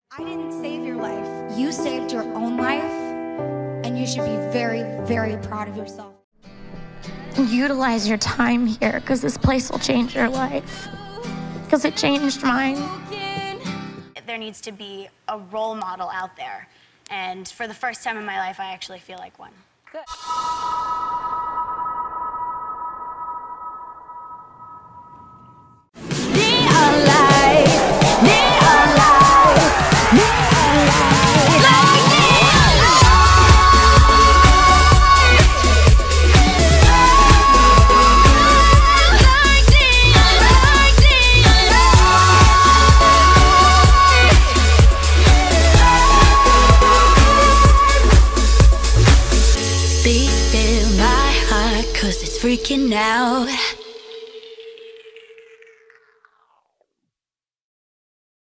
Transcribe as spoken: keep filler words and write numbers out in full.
I didn't save your life. You saved your own life, and you should be very, very proud of yourself. Utilize your time here, because this place will change your life, because it changed mine. There needs to be a role model out there, and for the first time in my life, I actually feel like one. Good. Be still, my heart, 'cause it's freaking out.